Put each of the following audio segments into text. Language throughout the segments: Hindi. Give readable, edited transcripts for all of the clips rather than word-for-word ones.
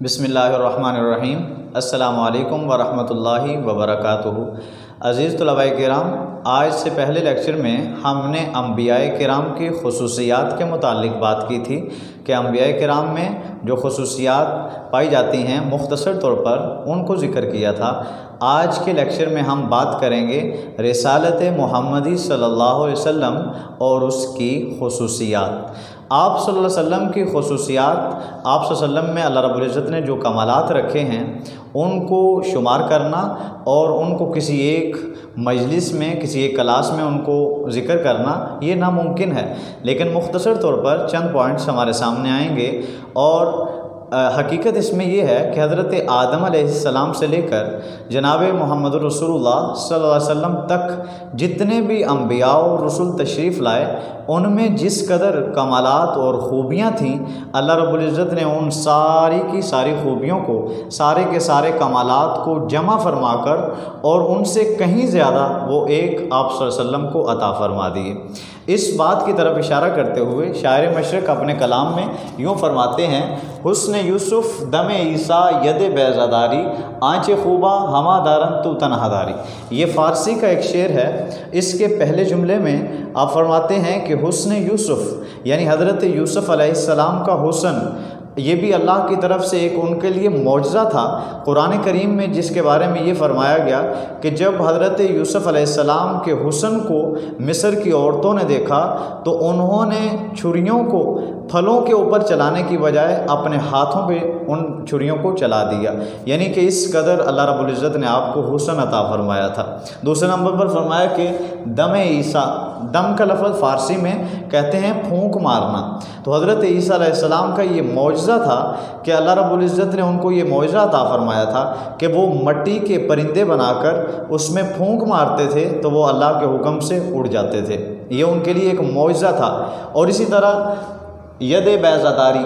बिस्मिल्लाहिर्रहमानिर्रहीम। अस्सलामु अलैकुम वरहमतुल्लाहि वबरकातुहू। अज़ीज़ तलबाए किराम, आज से पहले लेक्चर में हमने अंबियाए किराम की खुसूसियात के मुताल्लिक़ बात की थी कि अंबियाए किराम में जो खुसूसियात पाई जाती हैं मुख्तसर तौर पर उनको ज़िक्र किया था। आज के लेक्चर में हम बात करेंगे रिसालत मुहम्मदी सल्लल्लाहु अलैहि वसल्लम और उसकी खुसूसियात। आप सल्लल्लाहु अलैहि वसल्लम की खुसूसियात, आप सल्लल्लाहु अलैहि वसल्लम में अल्लाह रब्बुल इज़्ज़त ने जो कमालात रखे हैं उनको शुमार करना और उनको किसी एक मजलिस में, किसी एक क्लास में उनको ज़िक्र करना ये नामुमकिन है। लेकिन मुख्तसर तौर पर चंद पॉइंट्स हमारे सामने आएंगे और हकीकत इसमें यह है कि हज़रत आदम अलैहिस्सलाम से लेकर जनाब मोहम्मद रसूलुल्लाह सल्लल्लाहु अलैहि वसल्लम तक जितने भी अम्बिया और रसूल तशरीफ़ लाए उनमें जिस कदर कमालात और ख़ूबियाँ थीं, अल्लाह रब्बुल इज़्ज़त ने उन सारी की सारी ख़ूबियों को, सारे के सारे कमालात को जमा फरमा कर और उनसे कहीं ज़्यादा वो एक आप सल्लल्लाहु अलैहि वसल्लम को अता फरमा दिए। इस बात की तरफ इशारा करते हुए शायर मशरक़ अपने कलाम में यूँ फरमाते हैं, हुस्न यूसुफ़ दमे ईसा यद बैज़ादारी आँचे खूबा हमा दारन तू तनहादारी। ये फ़ारसी का एक शेर है। इसके पहले जुमले में आप फरमाते हैं कि हुस्न यूसुफ़ यानी हज़रत यूसुफ़ अलैहिस्सलाम का हुस्न, ये भी अल्लाह की तरफ से एक उनके लिए मौजज़ा था। कुरान करीम में जिसके बारे में ये फरमाया गया कि जब हज़रत यूसुफ़ अलैहिस्सलाम के हुस्न को मिस्र की औरतों ने देखा तो उन्होंने छुरियों को फलों के ऊपर चलाने की बजाय अपने हाथों पे उन छुरियों को चला दिया। यानी कि इस कदर अल्लाह रब्बुल इज़्ज़त ने आपको हुस्न अता फरमाया था। दूसरे नंबर पर फरमाया कि दमे ईसा, दम का लफ्ज़ फ़ारसी में कहते हैं फूंक मारना। तो हज़रत ईसा अलैहिस्सलाम का ये मौजज़ा था कि अल्लाह रब्बुल इज़्ज़त ने उनको ये मौजज़ा अता फरमाया था कि वो मिट्टी के परिंदे बनाकर उसमें फूंक मारते थे तो वो अल्लाह के हुक्म से उड़ जाते थे। ये उनके लिए एक मौजज़ा था। और इसी तरह यद बैज़ादारी,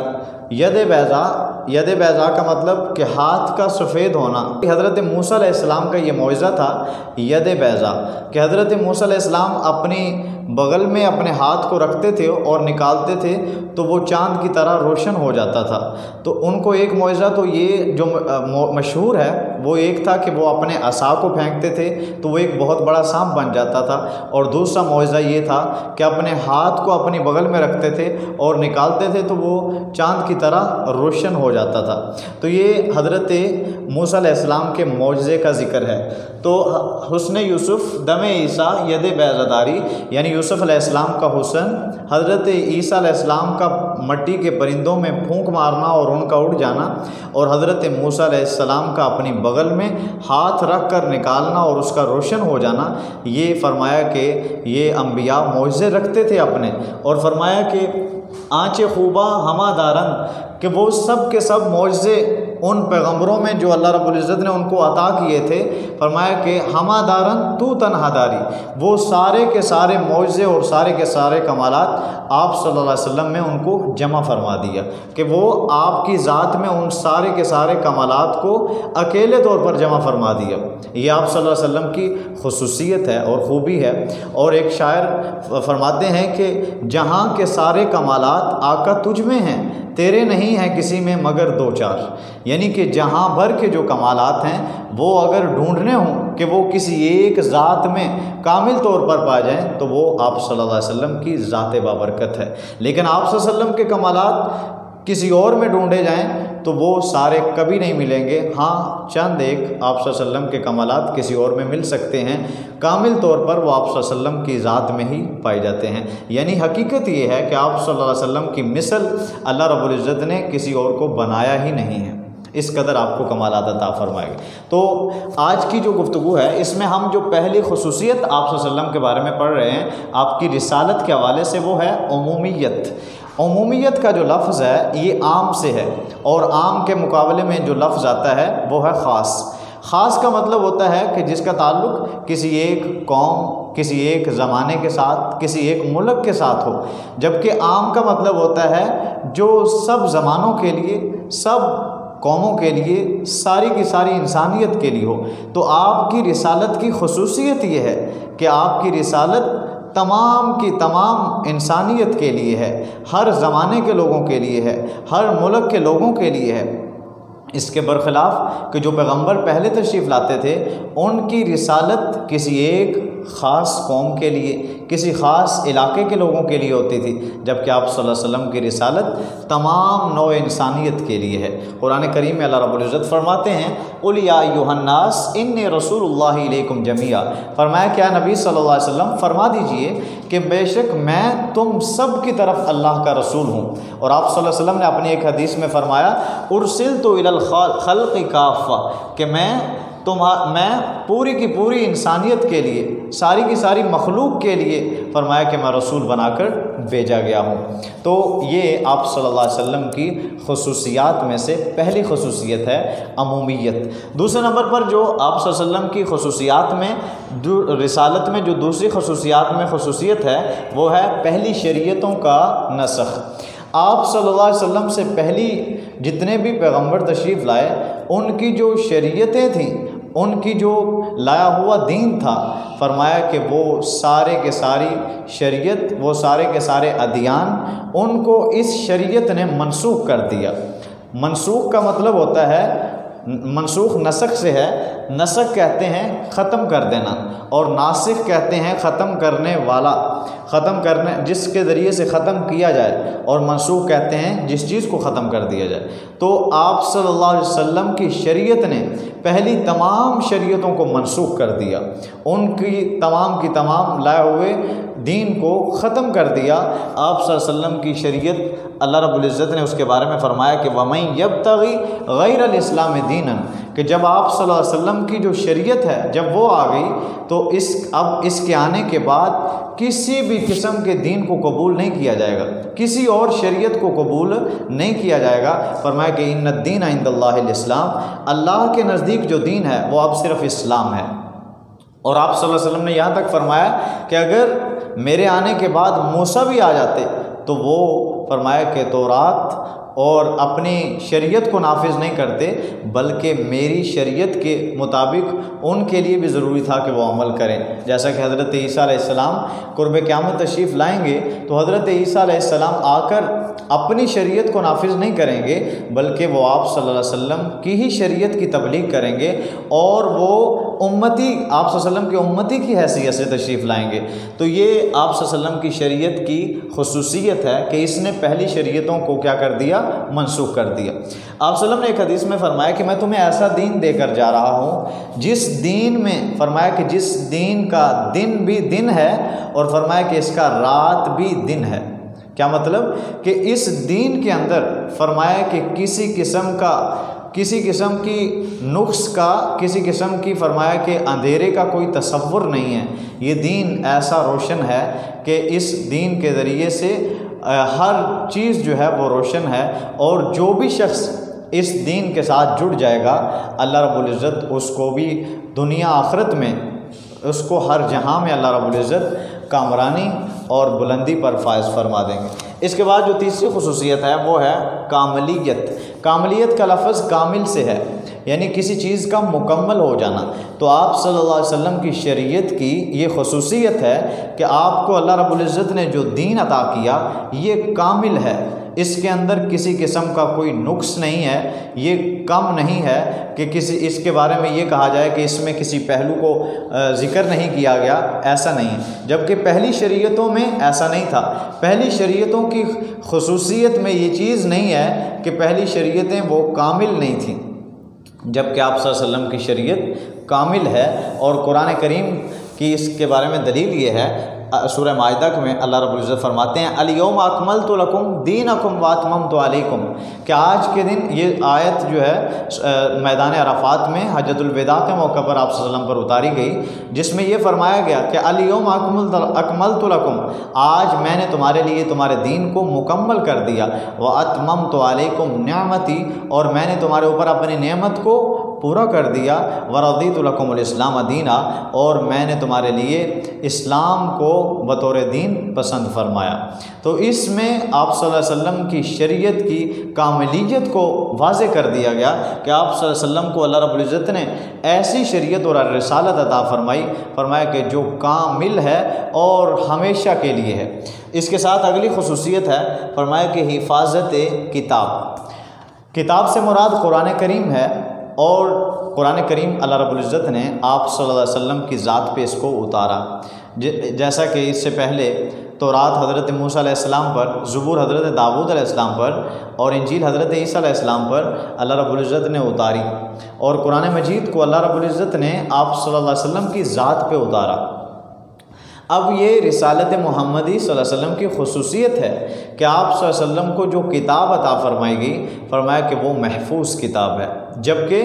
यद बैज़ा का मतलब कि हाथ का सफ़ेद होना। हज़रत मूसा अलैहिस्सलाम का ये मौजज़ा था यद बैज़ा कि हज़रत मूसा अलैहिस्सलाम अपनी बगल में अपने हाथ को रखते थे और निकालते थे तो वो चाँद की तरह रोशन हो जाता था। तो उनको एक मौजज़ा तो ये जो मशहूर है वो एक था कि वो अपने असा को फेंकते थे तो वो एक बहुत बड़ा सांप बन जाता था। और दूसरा मौजज़ा ये था कि अपने हाथ को अपनी बगल में रखते थे और निकालते थे तो वो चाँद की तरह रोशन हो जाता था। तो ये हज़रत मूसा अलैहिस्सलाम के मौजज़े का ज़िक्र है। तो हुस्न यूसुफ़ दमे ईसा यद बैज़ादारी यानी यूसुफ़ अलैहिस्सलाम का हुस्न, हज़रत ईसा अलैहिस्सलाम का मिट्टी के परिंदों में फूंक मारना और उनका उड़ जाना, और हज़रत मूसा अलैहिस्सलाम का अपनी बगल में हाथ रख कर निकालना और उसका रोशन हो जाना। ये फरमाया कि ये अम्बिया मौजज़े रखते थे अपने। और फरमाया कि आँचे खूबा हमा दारन, कि वो सब के सब मौजज़े उन पैगम्बरों में जो अल्लाह रब्बुल इज़्ज़त ने उनको अता किए थे, फरमाया कि हमा दारन तू तनहादारी, वो सारे के सारे मौजज़े और सारे के सारे कमालात आप सल्लल्लाहु अलैहि वसल्लम में उनको जमा फरमा दिया कि वो आपकी ज़ात में उन सारे के सारे कमालात को अकेले तौर पर जमा फरमा दिया। ये आप सल्लल्लाहु अलैहि वसल्लम की खुसूसियत है और ख़ूबी है। और एक शायर फरमाते हैं कि जहाँ के सारे कमालात आका तुझ में हैं, तेरे नहीं हैं किसी में मगर दो चार। यानी कि जहाँ भर के जो कमालात हैं वो अगर ढूंढने हों कि वो किसी एक ज़ात में कामिल तौर पर पा जाएं तो वो आप सल्लल्लाहु अलैहि वसल्लम की ज़ात बाबरकत है। लेकिन आप सल्लल्लाहु अलैहि वसल्लम के कमालात किसी और में ढूंढे जाएं तो वो सारे कभी नहीं मिलेंगे। हाँ, चंद एक आप सल्लल्लाहु अलैहि वसल्लम के कमालात किसी और में मिल सकते हैं, कामिल तौर पर वो आप सल्लल्लाहु अलैहि वसल्लम की ज़ात में ही पाए जाते हैं। यानी हकीकत ये है कि आप सल्लल्लाहु अलैहि वसल्लम की मिसल अल्लाह रब्बुल इज़्ज़त ने किसी और को बनाया ही नहीं है। इस कदर आपको कमालात अता फरमाएंगे। तो आज की जो गुफ्तगू है इसमें हम जो पहली खुसूसियत आप सल्लल्लाहु अलैहि वसल्लम के बारे में पढ़ रहे हैं आपकी रिसालत के हवाले से, वो है उमूमियत। उमूमियत का जो लफ्ज़ है ये आम से है और आम के मुकाबले में जो लफ्ज़ आता है वो है ख़ास। ख़ास का मतलब होता है कि जिसका ताल्लुक़ किसी एक कौम, किसी एक ज़माने के साथ, किसी एक मुल्क के साथ हो। जबकि आम का मतलब होता है जो सब ज़मानों के लिए, सब कौमों के लिए, सारी की सारी इंसानियत के लिए हो। तो आपकी रिसालत की खुसूसियत ये है कि आपकी रिसालत तमाम की तमाम इंसानियत के लिए है, हर ज़माने के लोगों के लिए है, हर मुल्क के लोगों के लिए है। इसके बरखिलाफ़ कि जो पैगंबर पहले तशरीफ़ लाते थे उनकी रिसालत किसी एक ख़ास कौम के लिए, किसी ख़ास इलाके के लोगों के लिए होती थी, जबकि आप सल्लल्लाहु अलैहि वसल्लम की रिसालत तमाम नौ इंसानियत के लिए है। कुरान करीम में अल्लाह रब्बुल इज़्ज़त फरमाते हैं क़ुल या अय्युहन्नास इन्नी रसूलुल्लाहि इलैकुम जमीआ, फरमाया क्या नबी सल्लल्लाहु अलैहि वसल्लम फरमा दीजिए कि बेशक मैं तुम सब की तरफ अल्लाह का रसूल हूँ। और आप सल्लल्लाहु अलैहि वसल्लम ने अपनी एक हदीस में फरमाया उरसिलतु इलल खल्क़ि काफ़ा, कि मैं पूरी की पूरी इंसानियत के लिए, सारी की सारी मखलूक के लिए फरमाया कि मैं रसूल बनाकर भेजा गया हूँ। तो ये आप सल्लल्लाहु अलैहि वसल्लम की खुसूसियात में से पहली खुसूसियत है अमूमियत। दूसरे नंबर पर जो आप सल्लल्लाहु अलैहि वसल्लम की खुसूसियात में, रिसालत में जो दूसरी खुसूसियात में खुसूसियत है वो है पहली शरीयतों का नसख। आप सल्लल्लाहु अलैहि वसल्लम से पहली जितने भी पैगंबर तशरीफ़ लाए उनकी जो शरीयतें थीं, उनकी जो लाया हुआ दीन था, फरमाया कि वो सारे के सारी शरीयत, वो सारे के सारे अदियान, उनको इस शरीयत ने मनसूख कर दिया। मनसूख का मतलब होता है, मनसूख नसख से है, नसख कहते हैं ख़त्म कर देना और नासिख कहते हैं ख़त्म करने वाला, ख़त्म करने जिसके ज़रिए से ख़त्म किया जाए, और मनसूख कहते हैं जिस चीज़ को ख़त्म कर दिया जाए। तो आप सल्लल्लाहु अलैहि वसल्लम की शरीयत ने पहली तमाम शरीयतों को मनसूख कर दिया, उनकी तमाम लाए हुए दीन को ख़त्म कर दिया। आप सल्लल्लाहु अलैहि वसल्लम की शरीयत अल्लाह रब्बुल इज़्ज़त ने उसके बारे में फ़रमाया कि वमन यब्तगी गैरल इस्लाम दीनन, कि जब आप सल्लल्लाहु अलैहि वसल्लम की जो शरीयत है जब वो आ गई तो अब इसके आने के बाद किसी भी किस्म के दीन को कबूल नहीं किया जाएगा, किसी और शरीयत को कबूल नहीं किया जाएगा। फरमाया कि इन्न दीन इंदल्लाहिल इस्लाम, अल्लाह के नज़दीक जो दीन है वो अब सिर्फ इस्लाम है। और आप सल्लल्लाहु अलैहि वसल्लम ने यहाँ तक फरमाया कि अगर मेरे आने के बाद मूसा भी आ जाते तो वो फरमाया कि तौरात और अपनी शरीयत को नाफिज नहीं करते, बल्कि मेरी शरीयत के मुताबिक उनके लिए भी ज़रूरी था कि वो अमल करें। जैसा कि हज़रत ईसा अलैहिस्सलाम कुर्ब क़यामत तशरीफ़ लाएंगे तो हज़रत ईसा अलैहिस्सलाम आकर अपनी शरीयत को नाफिज नहीं करेंगे, बल्कि वो आप सल्लल्लाहु अलैहि वसल्लम की ही शरीयत की तबलीग करेंगे और वो उम्मती, आप सल्लल्लाहु अलैहि वसल्लम की उम्मती की हैसियत से तशरीफ़ लाएंगे। तो ये आप सल्लल्लाहु अलैहि वसल्लम की शरीयत की खुसूसियत है कि इसने पहली शरीयतों को क्या कर दिया, मनसूख कर दिया। आप सल्लल्लाहु अलैहि वसल्लम ने एक हदीस में फरमाया कि मैं तुम्हें ऐसा दीन देकर जा रहा हूँ जिस दीन में, फरमाया कि जिस दीन का दिन भी दिन है और फरमाया कि इसका रात भी दिन है। क्या मतलब कि इस दीन के अंदर फरमाया कि किसी किस्म की नुक्स का, किसी किस्म की फरमाया कि अंधेरे का कोई तसव्वुर नहीं है। ये दीन ऐसा रोशन है कि इस दीन के ज़रिए से हर चीज़ जो है वो रोशन है, और जो भी शख्स इस दीन के साथ जुड़ जाएगा अल्लाह रब्बुल इज़्ज़त उसको भी दुनिया आखिरत में, उसको हर जहां में अल्लाह रब्बुल इज़्ज़त कामरानी और बुलंदी पर फायज़ फरमा देंगे। इसके बाद जो तीसरी खुसूसियत है वो है कामलियत। कामलियत का लफ्ज़ कामिल से है, यानी किसी चीज़ का मुकम्मल हो जाना। तो आप सल्लल्लाहु अलैहि वसल्लम की शरीयत की ये खुसूसियत है कि आपको अल्लाह रब्बुल इज़्ज़त ने जो दीन अता किया ये कामिल है, इसके अंदर किसी किस्म का कोई नुक्स नहीं है, ये कम नहीं है कि किसी इसके बारे में ये कहा जाए कि इसमें किसी पहलू को ज़िक्र नहीं किया गया, ऐसा नहीं है। जबकि पहली शरीयतों में ऐसा नहीं था। पहली शरीयतों की खुसूसियत में ये चीज़ नहीं है कि पहली शरीयतें वो कामिल नहीं थीं, जबकि आप सल्लल्लाहु अलैहि वसल्लम की शरीयत कामिल है। और कुरान करीम की इसके बारे में दलील ये है, सूरह माइदा में अल्लाह रब्बुल इज़्ज़त फरमाते हैं अल-यौम अकमलतु लकुम दीनकुम व अतममतु अलैकुम, कि आज के दिन, ये आयत जो है मैदान अराफात में हज्जतुल विदा के मौके पर आप सल्लल्लाहु अलैहि वसल्लम पर उतारी गई, जिसमें ये फरमाया गया कि अल-यौम अकमलतु लकुम, आज मैंने तुम्हारे लिए तुम्हारे दीन को मुकम्मल कर दिया, व अतममतु अलैकुम निअमती, और मैंने तुम्हारे ऊपर अपनी नेमत को पूरा कर दिया, व रदीतु लकुमुल इस्लाम दीना, और मैंने तुम्हारे लिए इस्लाम को बतौर दीन पसंद फरमाया। तो इसमें आप सल्लल्लाहु अलैहि वसल्लम की शरीयत की कामिलियत को वाज़े कर दिया गया कि आप सल्लल्लाहु अलैहि वसल्लम को अल्लाह रब्बुल इज़्ज़त ने ऐसी शरीयत और रिसालत अता फरमाया कि जो कामिल है और हमेशा के लिए है। इसके साथ अगली खुसूसियत है, फरमाया कि हिफाजत किताब, किताब से मुराद कुरान करीम है और कुरान करीम अल्लाह रब्बुल इज़्ज़त ने आप सल्लल्लाहु अलैहि वसल्लम की ज़ात पे इसको उतारा। जैसा कि इससे पहले तौरात हज़रत मूसा अलैहिस्सलाम पर, ज़बूर हज़रत दाऊद अलैहिस्सलाम पर और इंजील हज़रत ईसा अलैहिस्सलाम पर अल्लाह रब्बुल इज़्ज़त ने उतारी और कुरान मजीद को अल्लाह रब्बुल इज़्ज़त ने आप सल्लल्लाहु अलैहि वसल्लम की ज़ात पे उतारा। अब ये रिसालत मोहम्मदी सल्लल्लाहु अलैहि वसल्लम की खुसूसियत है कि आप सल्लल्लाहु अलैहि वसल्लम को जो किताब अता फरमाई गई, फरमाया कि वो महफूज किताब है, जबकि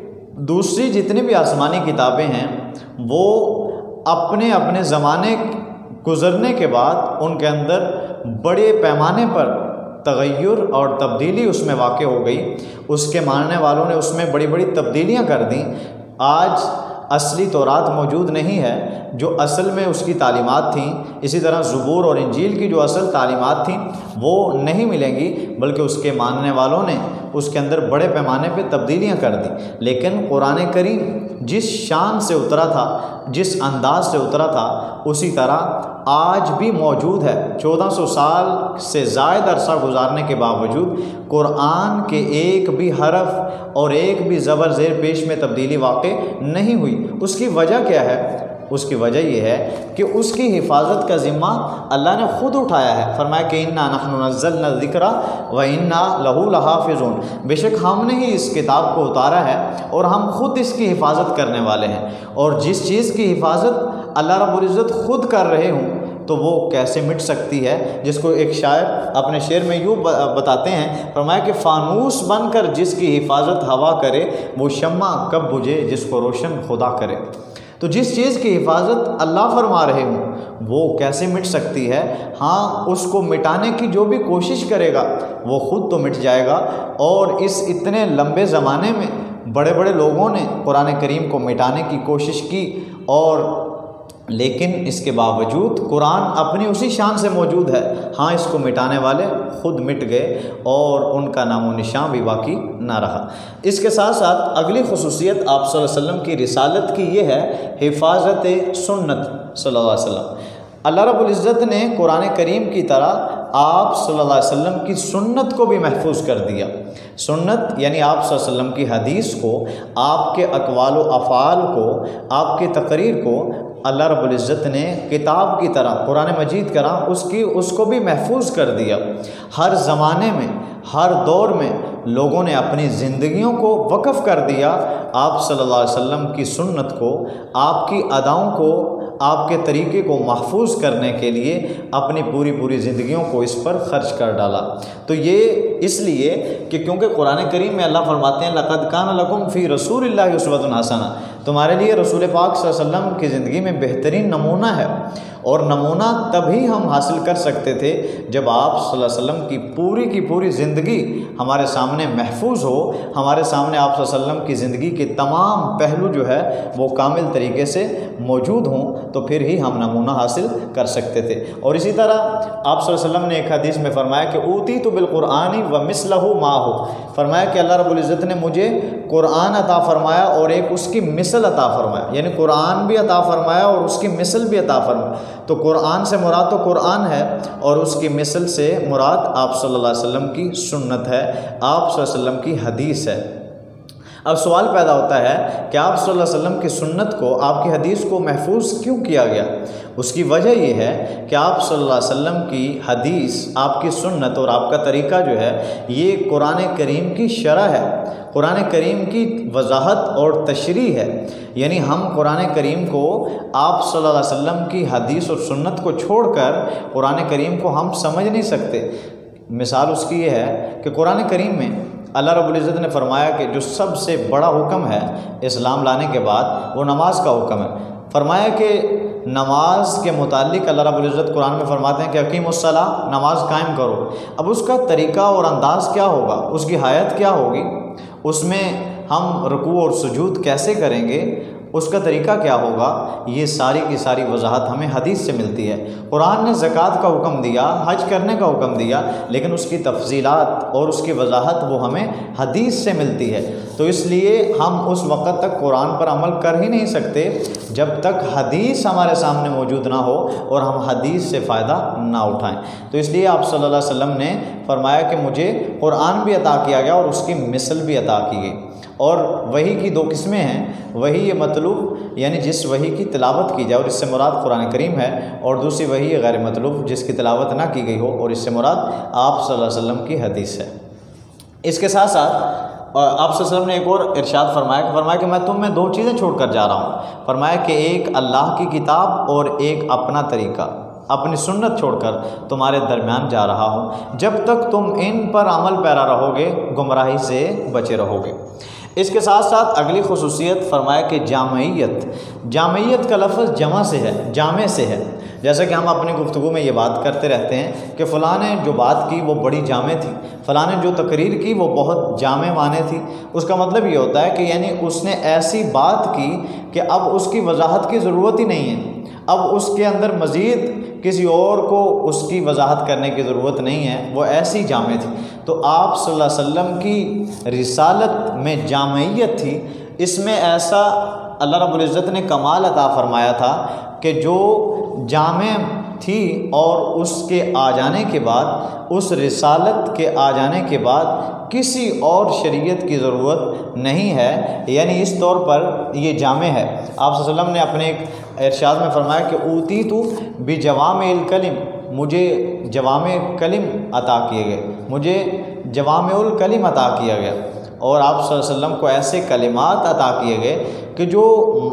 दूसरी जितनी भी आसमानी किताबें हैं वो अपने अपने ज़माने गुज़रने के बाद उनके अंदर बड़े पैमाने पर तगय्युर और तब्दीली उसमें वाक़ हो गई। उसके मानने वालों ने उसमें बड़ी बड़ी तब्दीलियाँ कर दी। आज असली तौरात मौजूद नहीं है जो असल में उसकी तालीमात थी, इसी तरह ज़बूर और इंजील की जो असल तालीमात थी वो नहीं मिलेंगी, बल्कि उसके मानने वालों ने उसके अंदर बड़े पैमाने पे तब्दीलियाँ कर दी। लेकिन कुरान करीम जिस शान से उतरा था, जिस अंदाज से उतरा था, उसी तरह आज भी मौजूद है। 1400 साल से ज़ायद अरसा गुजारने के बावजूद कुरान के एक भी हरफ और एक भी ज़बर ज़ेर पेश में तब्दीली वाक़ई नहीं हुई। उसकी वजह क्या है? उसकी वजह यह है कि उसकी हिफाजत का ज़िम्मा अल्लाह ने ख़ुद उठाया है। फरमाया कि इन्ना नहनु नज़्ज़लना ज़िक्रा व इन्ना लहू लहाफ़िज़ून, बेशक हमने ही इस किताब को उतारा है और हम ख़ुद इसकी हिफाजत करने वाले हैं। और जिस चीज़ की हिफाजत अल्लाह रब्बुल इज़्ज़त ख़ुद कर रहे हों तो वो कैसे मिट सकती है? जिसको एक शायर अपने शेर में यूँ बताते हैं, फरमाया कि फ़ानूस बनकर जिसकी हिफाजत हवा करे, वो शम्मा कब बुझे जिसको रोशन खुदा करे। तो जिस चीज़ की हिफाजत अल्लाह फरमा रहे हों वो कैसे मिट सकती है? हाँ, उसको मिटाने की जो भी कोशिश करेगा वो ख़ुद तो मिट जाएगा। और इस इतने लंबे ज़माने में बड़े बड़े लोगों ने कुरान करीम को मिटाने की कोशिश की, और लेकिन इसके बावजूद कुरान अपनी उसी शान से मौजूद है। हाँ, इसको मिटाने वाले ख़ुद मिट गए और उनका नामो निशान भी बाकी ना रहा। इसके साथ साथ अगली खुसूसियत आप सल्लल्लाहु अलैहि वसल्लम की रिसालत की ये है हिफाजत सुन्नत सल्लल्लाहु अलैहि वसल्लम। अल्लाह रब्बुल इज़्ज़त ने कुरान करीम की तरह आप सल्लल्लाहु अलैहि वसल्लम की सुन्नत को भी महफूज कर दिया। सुन्नत यानी आप सल्लल्लाहु अलैहि वसल्लम की हदीस को, आपके अक़वाल व अफ़आल को, आपकी तकरीर को अल्लाह रब्बुल इज़्ज़त ने किताब की तरह कुरान मजीद की तरह उसको भी महफूज कर दिया। हर ज़माने में, हर दौर में लोगों ने अपनी ज़िंदगियों को वक़फ़ कर दिया आप सल्लल्लाहु अलैहि वसल्लम की सुन्नत को, आपकी अदाओं को, आपके तरीक़े को महफूज करने के लिए अपनी पूरी ज़िंदगियों को इस पर ख़र्च कर डाला। तो ये इसलिए कि क्योंकि कुरान करीम में अल्लाह फरमाते हैं लक़द कान लकुम फ़ी रसूलिल्लाहि उस्वतुन हसना, तुम्हारे लिए रसूल पाक सल्लल्लाहु अलैहि वसल्लम की ज़िंदगी में बेहतरीन नमूना है। और नमूना तभी हम हासिल कर सकते थे जब आप सल्लल्लाहु अलैहि वसल्लम की पूरी ज़िंदगी हमारे सामने महफूज हो, हमारे सामने आप सल्लल्लाहु अलैहि वसल्लम की ज़िंदगी के तमाम पहलू जो है वो कामिल तरीके से मौजूद हों, तो फिर ही हम नमूना हासिल कर सकते थे। और इसी तरह आप सल्लल्लाहु अलैहि वसल्लम ने एक हदीस में फरमाया कि ऊतीतु बिल कुरआनी व मिसलहु माहु, फरमाया कि अल्लाह रब्बुल इज़्ज़त ने मुझे कुरान अता फरमाया और एक उसकी मिसल अता फरमाया, यानी कुरान भी अता फरमाया और उसकी मिसल भी अता फरमाया। तो कुरान से मुराद तो कुरान है और उसकी मिसल से मुराद आप सल्लल्लाहु अलैहि वसल्लम की सुन्नत है, आप सल्लल्लाहु अलैहि वसल्लम की हदीस है। अब सवाल पैदा होता है कि आप सल्लल्लाहु अलैहि वसल्लम की सुन्नत को, आपकी हदीस को महफूज क्यों किया गया? उसकी वजह यह है कि आप सल्लल्लाहु अलैहि वसल्लम की हदीस, आपकी सुन्नत और आपका तरीक़ा जो है ये कुरान करीम की शरह है, कुरान करीम की वजाहत और तशरीह है। यानी हम कुरान करीम को, आप सल्लल्लाहु अलैहि वसल्लम की हदीस और सुन्नत को छोड़कर कुरान करीम को हम समझ नहीं सकते। मिसाल उसकी ये है कि कुरान करीम में अल्लाह रब्बुल इज़्ज़त ने फरमाया कि जो सबसे बड़ा हुक्म है इस्लाम लाने के बाद वो नमाज का हुक्म है। फरमाया कि नमाज के मुतालिक अल्लाह रब्बुल इज़्ज़त कुरान में फरमाते हैं कि अकीमुस्सलाह, नमाज कायम करो। अब उसका तरीक़ा और अंदाज़ क्या होगा, उसकी हायत क्या होगी, उसमें हम रुकू और सुजूद कैसे करेंगे, उसका तरीका क्या होगा, ये सारी की सारी वजाहत हमें हदीस से मिलती है। कुरान ने ज़कात का हुक्म दिया, हज करने का हुक्म दिया, लेकिन उसकी तफसीलात और उसकी वजाहत वो हमें हदीस से मिलती है। तो इसलिए हम उस वक़्त तक कुरान पर अमल कर ही नहीं सकते जब तक हदीस हमारे सामने मौजूद ना हो और हम हदीस से फ़ायदा ना उठाएं। तो इसलिए आप सल्लल्लाहु अलैहि वसल्लम ने फरमाया कि मुझे कुरान भी अता किया गया और उसकी मिसल भी अता की गई। और वही की दो किस्में हैं, वही ये मतलूब यानी जिस वही की तिलावत की जाए और इससे मुराद कुरान करीम है, और दूसरी वही गैर मतलूब जिसकी तिलावत ना की गई हो और इससे मुराद आप सल्लल्लाहु अलैहि वसल्लम की हदीस है। इसके साथ साथ आप सल्लल्लाहु अलैहि वसल्लम ने एक और इरशाद फरमाया कि मैं तुम में दो चीज़ें छोड़ कर जा रहा हूँ। फरमाया कि एक अल्लाह की किताब और एक अपना तरीका, अपनी सुन्नत छोड़कर तुम्हारे दरमियान जा रहा हूँ। जब तक तुम इन पर अमल पैरा रहोगे गुमराही से बचे रहोगे। इसके साथ साथ अगली खुसूसियत फरमाया कि जामयत का लफ्ज़ जमा से है, जामे से है। जैसे कि हम अपनी गुफ्तगू में ये बात करते रहते हैं कि फ़लाँ ने जो बात की वो बड़ी जामे थी, फ़लाँ ने जो तकरीर की वो बहुत जामे माने थी। उसका मतलब ये होता है कि यानी उसने ऐसी बात की कि अब उसकी वजाहत की ज़रूरत ही नहीं है, अब उसके अंदर मज़ीद किसी और को उसकी वजाहत करने की ज़रूरत नहीं है, वो ऐसी जामे थी। तो आप सल्लल्लाहु अलैहि वसल्लम की रिसालत में जामयत थी, इसमें ऐसा अल्लाह रब्बुल इज़्ज़त ने कमाल अता फरमाया था कि जो जामे थी और उसके आ जाने के बाद, उस रिसालत के आ जाने के बाद किसी और शरीयत की ज़रूरत नहीं है, यानी इस तौर पर ये जामे है। आप सल्लल्लाहु अलैहि वसल्लम ने अपने एक इरशाद में फरमाया कि ऊती तो बिजवामिल कलिम, मुझे जवामे कलिम अता किए गए, मुझे जवामिउल कलिम अता किया गया। और आप सल्लल्लाहु अलैहि वसल्लम को ऐसे कलिमात अता किए गए कि जो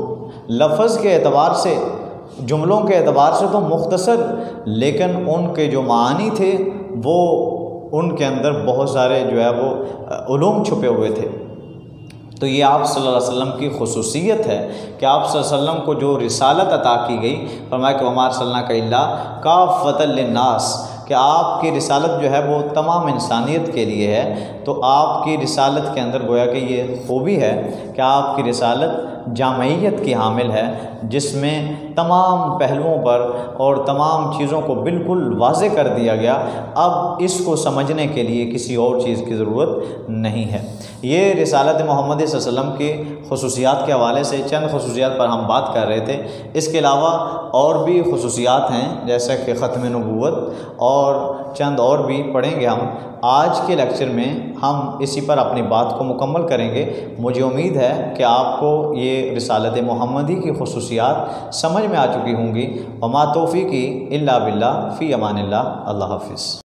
लफ्ज़ के एतबार से, जुमलों के एतबार से तो मुख्तसर, लेकिन उनके जो मानी थे वो उनके अंदर बहुत सारे जो है वो उलूम छुपे हुए थे। तो ये आप सल्लल्लाहु अलैहि वसल्लम की खुसूसियत है कि आप सल्लल्लाहु अलैहि वसल्लम को जो रिसालत अता की गई, फरमाया कि वमा अरसलनाका इल्ला काफ़तल लिन्नास, कि आपकी रिसालत जो है वो तमाम इंसानियत के लिए है। तो आपकी रिसालत के अंदर गोया कि ये खूबी है कि आपकी रिसालत जामयत की हामिल है, जिसमें तमाम पहलुओं पर और तमाम चीज़ों को बिल्कुल वाज़े कर दिया गया। अब इसको समझने के लिए किसी और चीज़ की ज़रूरत नहीं है। ये रिसालत मोहम्मद सल्लल्लाहु अलैहि वसल्लम की खुसूसियात के हवाले से चंद खुसूसियात पर हम बात कर रहे थे। इसके अलावा और भी खुसूसियात हैं, जैसा कि ख़त्म नबूवत और चंद और भी पढ़ेंगे हम। आज के लेक्चर में हम इसी पर अपनी बात को मुकम्मल करेंगे। मुझे उम्मीद है कि आपको ये रिसालत मोहम्मदी की खुसूसियात समझ में आ चुकी होंगी। वमा तौफ़ीक़ी इल्ला बिल्लाह फ़ी अमानिल्लाह। अल्लाह हाफ़िज़।